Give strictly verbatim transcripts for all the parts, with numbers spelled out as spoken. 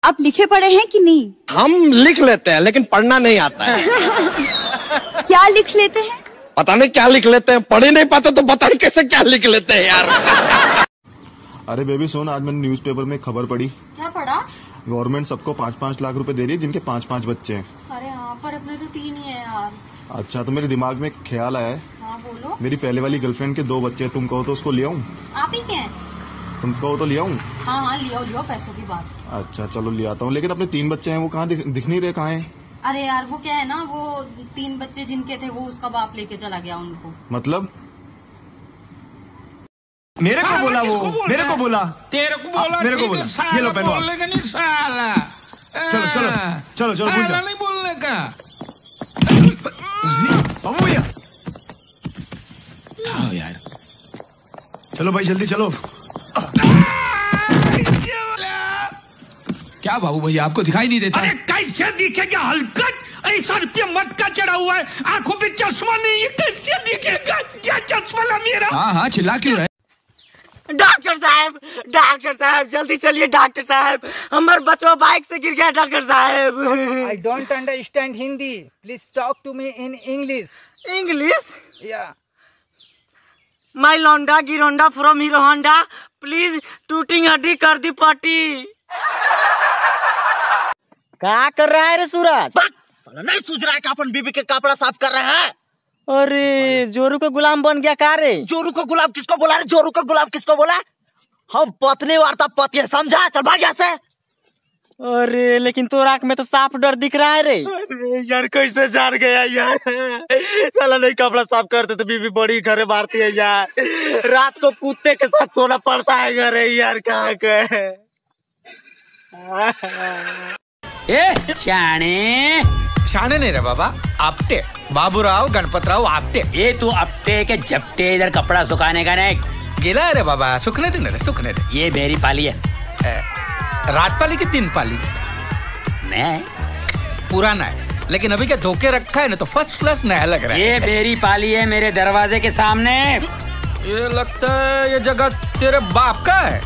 आप लिखे पढ़े हैं कि नहीं? हम लिख लेते हैं लेकिन पढ़ना नहीं आता है। क्या लिख लेते हैं? पता नहीं क्या लिख लेते हैं, पढ़ ही नहीं पाते तो पता नहीं कैसे क्या लिख लेते हैं यार। अरे बेबी सुन, आज मैंने न्यूज़पेपर में खबर पढ़ी। क्या पढ़ा? गवर्नमेंट सबको पाँच पाँच लाख रुपए दे रही है जिनके पाँच पाँच बच्चे हैं। अरे हाँ, पर अपने तो तीन ही है यार। अच्छा, तो मेरे दिमाग में एक ख्याल आया है। हाँ बोलो। मेरी पहले वाली गर्लफ्रेंड के दो बच्चे हैं, तुम कहो तो उसको ले आऊं? आप ही के? तुम कहो तो ले आऊं? हाँ हाँ लियो लियो, पैसों की बात। अच्छा चलो ले आता हूँ, लेकिन अपने तीन बच्चे हैं वो कहाँ दिख, दिख नहीं रहे, कहाँ हैं? अरे यार वो क्या है ना, वो तीन बच्चे जिनके थे वो उसका बाप लेके चला गया उनको। मतलब? मेरे को बोला वो, मेरे को बोला, तेरे को बोला, मेरे को बोला, ये लो पहनो। बोलने का नहीं साला। चलो चलो चलो चलो भूल जाओ। नहीं बोलने का। बाबू भैया आओ यार, चलो भाई जल्दी चलो। क्या बाबू भैया आपको दिखाई नहीं देता? अरे कैसे दिखेगा हलकट, ऐसा रुपया मत का चढ़ा हुआ है, आंखों पे चश्मा नहीं है, कैसे दिखेगा? क्या चश्मा ला मेरा? हाँ हाँ चिल्ला क्यों रहे? डॉक्टर साहब, डॉक्टर साहब जल्दी चलिए डॉक्टर साहब, हमारे बच्चों बाइक से गिर गया डॉक्टर साहब। I don't understand Hindi. Please talk to me in English. English? Yeah. My लौंडा गिरोंडा फ्रॉम हीरो होंडा, प्लीज टूटिंग हड्डी कर दी पट्टी। क्या कर रहा है रे सूरज? नहीं सूझ रहा है कि अपन बीबी के कपड़ा साफ कर रहे हैं। अरे जोरू का गुलाम बन गया का रे? जोरू का गुलाम किसको बोला रे? जोरू का गुलाम किसको बोला? हम पत्नी वार्ता पति है, समझा? चल भाग यहाँ से। अरे लेकिन तो आँख में तो साफ डर दिख रहा है रे। अरे यार कैसे जान गया यार, साला नहीं कपड़ा साफ करते तो बीबी बड़ी घरे मारती है यार, रात को कुत्ते के साथ सोना पड़ता है घरे यार, कहाँ के। ए शाने शाने नहीं रे बाबा, आपटे बाबूराव गणपतराव आपटे। ये तू आपटे के जपटे इधर कपड़ा सुखाने का नहीं गिला है रे बाबा, सुखने दे रे, सुखने दे। ये बेरी पाली है, रात पाली की दिन पाली नहीं, पुराना है लेकिन अभी क्या धोखे रखा है ना तो फर्स्ट क्लास नया लग रहा है। ये बेरी पाली है मेरे दरवाजे के सामने। ये लगता है ये जगह तेरे बाप का है।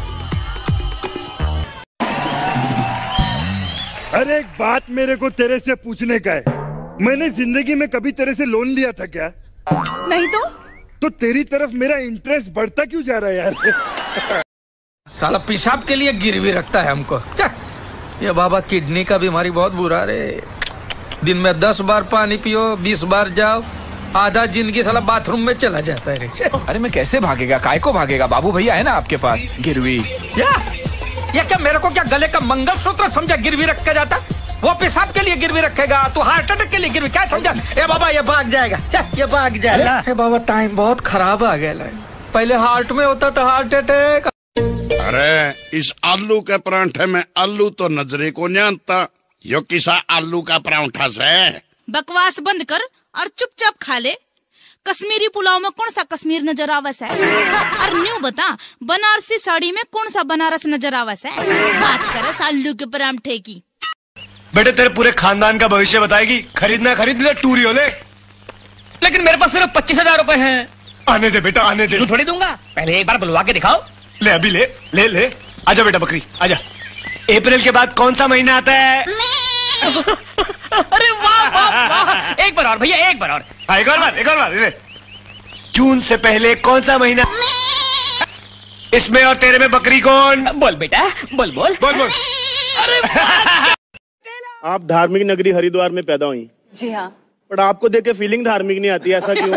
अरे एक बात मेरे को तेरे से पूछने का है, मैंने जिंदगी में कभी तेरे से लोन लिया था क्या? नहीं तो तो तेरी तरफ मेरा इंटरेस्ट बढ़ता क्यों जा रहा है यार? साला पेशाब के लिए गिरवी रखता है हमको। ये बाबा किडनी का बीमारी बहुत बुरा रे, दिन में दस बार पानी पियो, बीस बार जाओ, आधा जिंदगी साला बाथरूम में चला जाता है रे। अरे मैं कैसे भागेगा, काय को भागेगा? बाबू भैया है ना आपके पास गिरवी। या ये क्या मेरे को क्या गले का मंगलसूत्र समझा गिरवी रख के जाता? वो पेशाब के लिए गिरवी रखेगा, तो हार्ट अटैक के लिए गिरवी क्या समझा? ए बाबा ये भाग जाएगा, ये भाग जाएगा। ए बाबा टाइम बहुत खराब आ गया, पहले हार्ट में होता था हार्ट अटैक। अरे इस आलू के परांठे में आलू तो नजरे को नहीं आता, यो किसा आलू का परांठा से। बकवास बंद कर और चुपचाप खा ले। कश्मीरी पुलाव में कौन सा कश्मीर नजर आवस है? और न्यू बता, बनारसी साड़ी में कौन सा बनारस नजर आवस है? बात करे आलू के परांठे की। बेटे तेरे पूरे खानदान का भविष्य बताएगी, खरीदना खरीद ले, टूरी हो ले। लेकिन मेरे पास सिर्फ पच्चीस हजार रूपए है। आने दे बेटा आने दे। तू थोड़ी दूंगा, पहले एक बार बुलवा के दिखाओ। ले अभी ले ले ले, आजा बेटा बकरी आजा। अप्रैल के बाद कौन सा महीना आता है? अरे वाह वाह वाह, एक बार और भैया, एक बार और। हाँ एक और बार, एक और बार ले। जून से पहले कौन सा महीना? इसमें और तेरे में बकरी कौन? बोल बेटा बोल बोल बोल बोल। अरे आप धार्मिक नगरी हरिद्वार में पैदा हुई। जी हाँ। पर आपको देख के फीलिंग धार्मिक नहीं आती, ऐसा क्यों?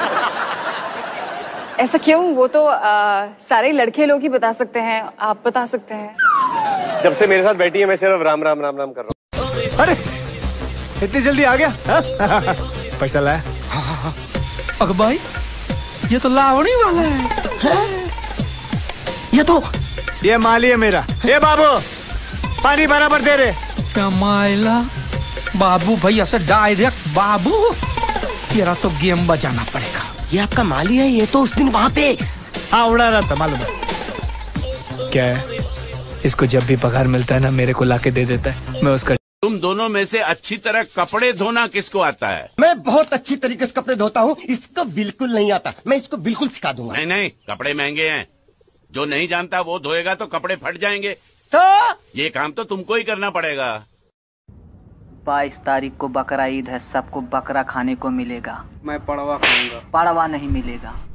ऐसा क्यों? वो तो आ, सारे लड़के लोग ही बता सकते हैं, आप बता सकते हैं। जब से मेरे साथ बैठी है मैं सिर्फ राम राम राम राम कर रहा हूँ। अरे इतनी जल्दी आ गया? पैसा लाया? अरे भाई ये तो लावणी वाला है। ये तो ये माली है मेरा। ये बाबू पानी बराबर दे रहे। माइला बाबू भैया से डायरेक्ट बाबू, तेरा तो गेम बजाना पड़ेगा। ये आपका माली है? ये तो उस दिन वहाँ पे हाँ उड़ा रहा था, मालूम है क्या है? इसको जब भी पगार मिलता है ना मेरे को लाके दे देता है, मैं उसका। तुम दोनों में से अच्छी तरह कपड़े धोना किसको आता है? मैं बहुत अच्छी तरीके से कपड़े धोता हूँ, इसको बिल्कुल नहीं आता, मैं इसको बिल्कुल सिखा दूंगा। नहीं नहीं, कपड़े महंगे हैं, जो नहीं जानता वो धोएगा तो कपड़े फट जाएंगे, तो ये काम तो तुमको ही करना पड़ेगा। बाईस तारीख को बकरा ईद है, सबको बकरा खाने को मिलेगा। मैं पड़वा खाऊंगा। पड़वा नहीं मिलेगा।